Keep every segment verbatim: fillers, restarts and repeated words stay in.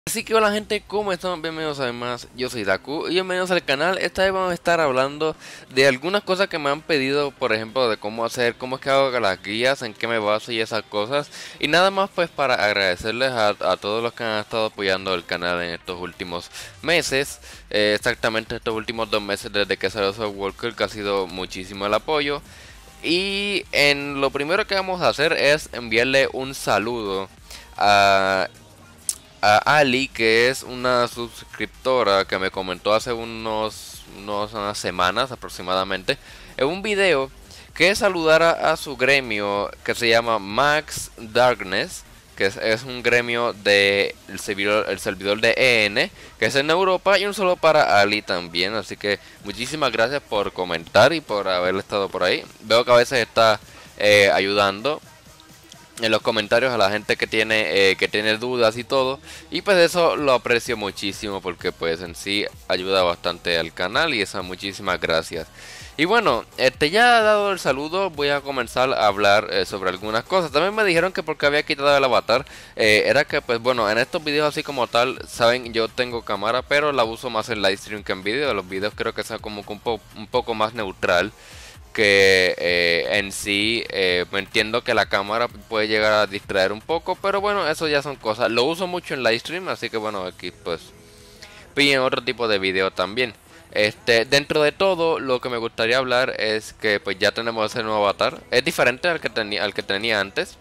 Así que hola gente, ¿cómo están? Bienvenidos a más, yo soy Daku y bienvenidos al canal. Esta vez vamos a estar hablando de algunas cosas que me han pedido, por ejemplo, de cómo hacer, cómo es que hago las guías, en qué me baso y esas cosas. Y nada más pues para agradecerles a, a todos los que han estado apoyando el canal en estos últimos meses. Eh, exactamente estos últimos dos meses desde que salió Walker, que ha sido muchísimo el apoyo. Y en lo primero que vamos a hacer es enviarle un saludo a a Ali, que es una suscriptora que me comentó hace unos, unos unas semanas aproximadamente, en un video que saludara a su gremio que se llama Max Darkness, que es, es un gremio de el servidor, el servidor de E N, que es en Europa, y un solo para Ali también. Así que muchísimas gracias por comentar y por haber estado por ahí. Veo que a veces está eh, ayudando en los comentarios a la gente que tiene eh, que tiene dudas y todo, y pues eso lo aprecio muchísimo porque pues en sí ayuda bastante al canal y eso, muchísimas gracias. Y bueno, este ya dado el saludo, voy a comenzar a hablar eh, sobre algunas cosas. También me dijeron que porque había quitado el avatar, eh, era que pues bueno, en estos videos así como tal, saben, yo tengo cámara, pero la uso más en livestream que en video. Los videos creo que sea como que un, po un poco más neutral, que eh, en sí eh, entiendo que la cámara puede llegar a distraer un poco, pero bueno, eso ya son cosas. Lo uso mucho en livestream, así que bueno, aquí pues piden otro tipo de video también. Este, dentro de todo, lo que me gustaría hablar es que pues ya tenemos ese nuevo avatar. Es diferente al que tenía al que tenía antes,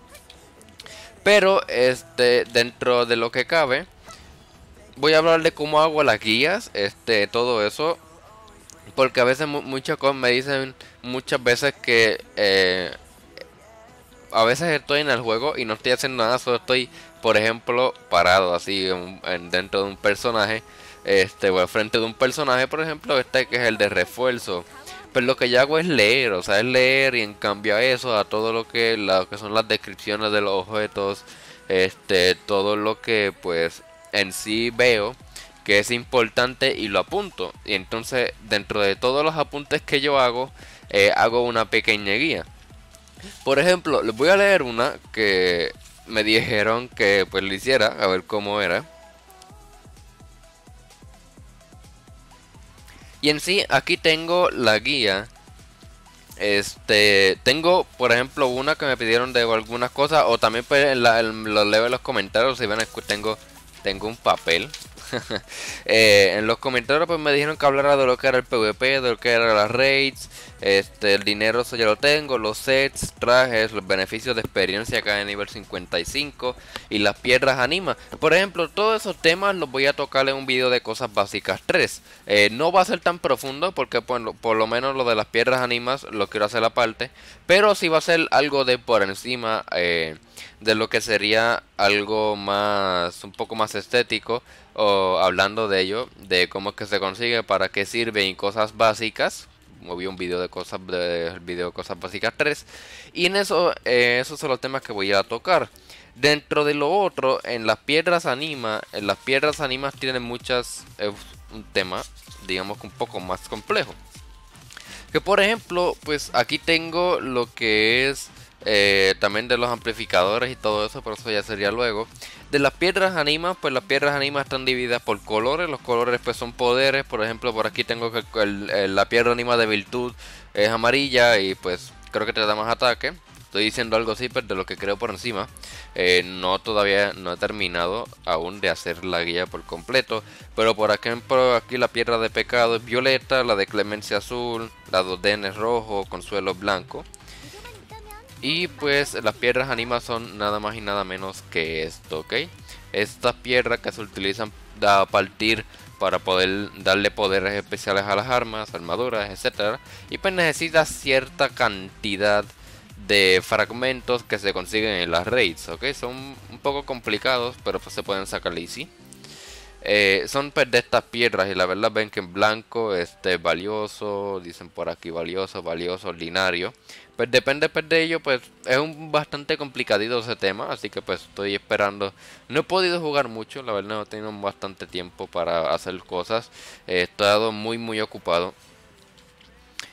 pero este dentro de lo que cabe, voy a hablar de cómo hago las guías, este, todo eso. Porque a veces mu- muchas cosas me dicen muchas veces que eh, a veces estoy en el juego y no estoy haciendo nada, solo estoy, por ejemplo, parado así en- en- dentro de un personaje, este, o al frente de un personaje, por ejemplo, este que es el de refuerzo. Pero lo que yo hago es leer, o sea, es leer y en cambio a eso, a todo lo que, lo que son las descripciones de los objetos, este, todo lo que pues en sí veo que es importante y lo apunto. Y entonces dentro de todos los apuntes que yo hago, eh, hago una pequeña guía. Por ejemplo, les voy a leer una que me dijeron que pues lo hiciera, a ver cómo era. Y en sí, aquí tengo la guía. Este, tengo, por ejemplo, una que me pidieron de algunas cosas, o también pues en la- en- lo leo en los comentarios. Si ven, escu- tengo, tengo un papel. Eh, en los comentarios pues me dijeron que hablara de lo que era el PvP, de lo que eran las raids, este, el dinero, eso ya lo tengo, los sets, trajes, los beneficios de experiencia cada nivel cincuenta y cinco y las piedras anima. Por ejemplo, todos esos temas los voy a tocar en un video de cosas básicas tres. Eh, no va a ser tan profundo porque por lo, por lo menos lo de las piedras animas lo quiero hacer aparte, pero sí va a ser algo de por encima, eh, de lo que sería algo más, un poco más estético, o hablando de ello, de cómo es que se consigue, para qué sirve y cosas básicas. Moví un video de cosas de el video de cosas básicas tres, y en eso, eh, esos son los temas que voy a tocar. Dentro de lo otro, en las piedras anima, en las piedras animas tienen muchas, es un tema digamos que un poco más complejo. Que por ejemplo, pues aquí tengo lo que es, eh, también de los amplificadores y todo eso, pero eso ya sería luego. De las piedras animas, pues las piedras animas están divididas por colores. Los colores pues son poderes. Por ejemplo, por aquí tengo que el- el- la piedra anima de virtud es amarilla y pues creo que te da más ataque. Estoy diciendo algo así, pero de lo que creo por encima. Eh, no todavía no he terminado aún de hacer la guía por completo. Pero por ejemplo, aquí la piedra de pecado es violeta, la de clemencia azul, la de es rojo, consuelo blanco. Y pues las piedras animas son nada más y nada menos que esto, ¿ok? Estas piedras que se utilizan a partir para poder darle poderes especiales a las armas, armaduras, etcétera. Y pues necesita cierta cantidad de fragmentos que se consiguen en las raids, ¿ok? Son un poco complicados, pero pues se pueden sacar easy. Eh, son pues de estas piedras y la verdad ven que en blanco este es valioso, dicen por aquí valioso, valioso, ordinario. Pues depende pues de ello, pues es un bastante complicadito ese tema, así que pues estoy esperando. No he podido jugar mucho, la verdad no he tenido bastante tiempo para hacer cosas. Eh, he estado muy muy ocupado.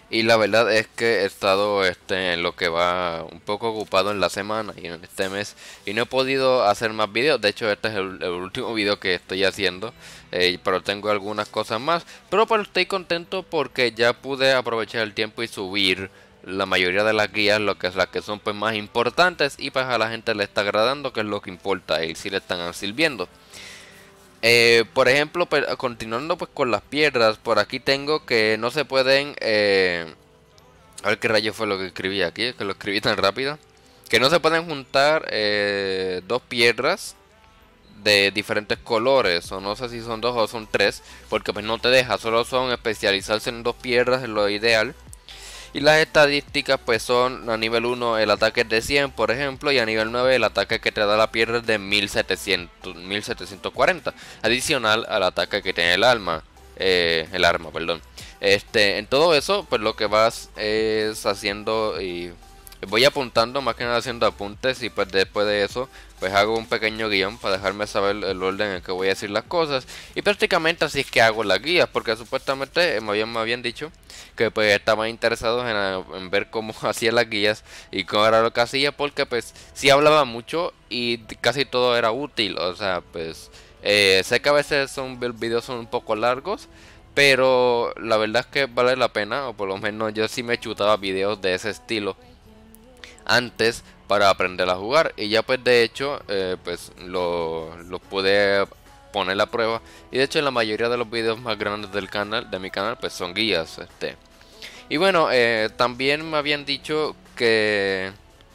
Y la verdad es que he estado este, en lo que va un poco ocupado en la semana y en este mes y no he podido hacer más videos. De hecho, este es el, el último video que estoy haciendo, eh, pero tengo algunas cosas más. Pero pues estoy contento porque ya pude aprovechar el tiempo y subir la mayoría de las guías, lo que es las que son pues más importantes y pues a la gente le está agradando, que es lo que importa y si le están sirviendo. Eh, por ejemplo, pues, continuando pues con las piedras, por aquí tengo que no se pueden... Eh, a ver qué rayo fue lo que escribí aquí, que lo escribí tan rápido. Que no se pueden juntar eh, dos piedras de diferentes colores, o no sé si son dos o son tres, porque pues no te deja, solo son especializarse en dos piedras, es lo ideal. Y las estadísticas pues son a nivel uno el ataque es de cien por ejemplo, y a nivel nueve el ataque que te da la piedra es de mil setecientos, mil setecientos cuarenta, adicional al ataque que tiene el alma, eh, el arma, perdón. Este, en todo eso pues lo que vas es haciendo y voy apuntando, más que nada haciendo apuntes, y pues después de eso pues hago un pequeño guión para dejarme saber el orden en el que voy a decir las cosas. Y prácticamente así es que hago las guías, porque supuestamente me habían, me habían dicho que pues estaban interesados en, en ver cómo hacía las guías y cómo era lo que hacía, porque pues sí hablaba mucho y casi todo era útil. O sea, pues eh, sé que a veces son videos son un poco largos, pero la verdad es que vale la pena, o por lo menos yo sí me chutaba videos de ese estilo antes para aprender a jugar, y ya pues de hecho eh, pues lo, lo pude poner a prueba, y de hecho en la mayoría de los videos más grandes del canal, de mi canal, pues son guías. Este y bueno, eh, también me habían dicho que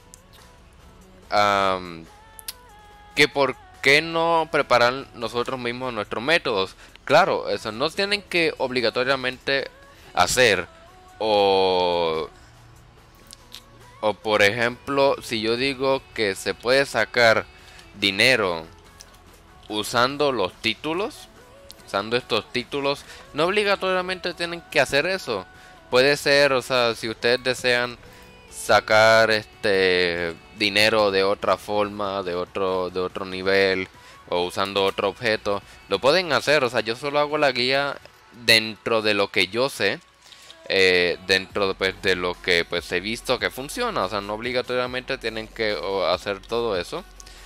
um, que por qué no preparar nosotros mismos nuestros métodos. Claro, eso no tienen que obligatoriamente hacer, o o por ejemplo, si yo digo que se puede sacar dinero usando los títulos, usando estos títulos, no obligatoriamente tienen que hacer eso. Puede ser, o sea, si ustedes desean sacar este dinero de otra forma, de otro, de otro nivel, o usando otro objeto, lo pueden hacer. O sea, yo solo hago la guía dentro de lo que yo sé. Eh, dentro pues, de lo que pues he visto que funciona. O sea, no obligatoriamente tienen que o, hacer todo eso,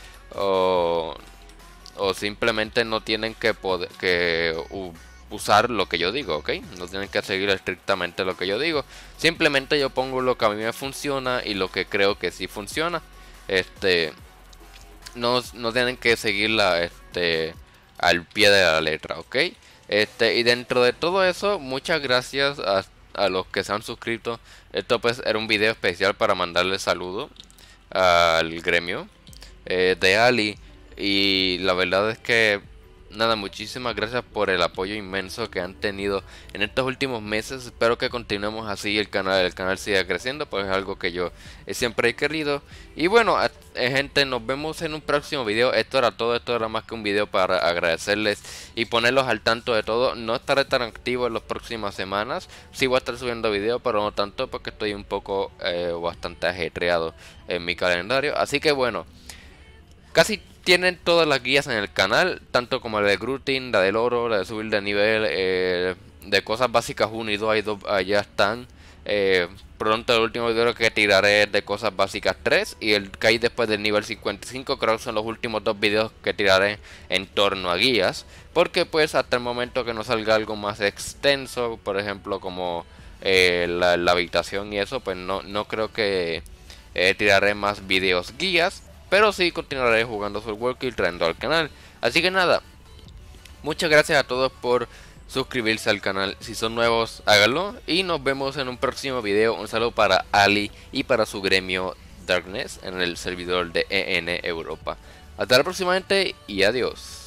o, o simplemente no tienen que poder que u, usar lo que yo digo, ¿ok? No tienen que seguir estrictamente lo que yo digo. Simplemente yo pongo lo que a mí me funciona y lo que creo que sí funciona. Este no, no tienen que seguirla este al pie de la letra, ¿ok? Este, y dentro de todo eso, muchas gracias a, a los que se han suscrito. Esto pues era un video especial para mandarle saludo al gremio eh, de Ali. Y la verdad es que nada, muchísimas gracias por el apoyo inmenso que han tenido en estos últimos meses. Espero que continuemos así, el canal, el canal siga creciendo, pues es algo que yo siempre he querido. Y bueno, eh, gente, nos vemos en un próximo video. Esto era todo, esto era más que un video para agradecerles y ponerlos al tanto de todo. No estaré tan activo en las próximas semanas. Sí voy a estar subiendo videos, pero no tanto porque estoy un poco eh, bastante ajetreado en mi calendario. Así que bueno, casi tienen todas las guías en el canal, tanto como la de Grooting, la del oro, la de subir de nivel, eh, de cosas básicas uno y dos, hay dos allá están. Eh, pronto el último video que tiraré es de cosas básicas tres, y el que hay después del nivel cincuenta y cinco creo que son los últimos dos videos que tiraré en torno a guías, porque pues hasta el momento que no salga algo más extenso, por ejemplo como eh, la, la habitación y eso, pues no, no creo que eh, tiraré más videos guías. Pero sí continuaré jugando Sword Walker y trayendo al canal. Así que nada, muchas gracias a todos por suscribirse al canal. Si son nuevos, háganlo. Y nos vemos en un próximo video. Un saludo para Ali y para su gremio Darkness en el servidor de E N Europa. Hasta la próxima, gente, y adiós.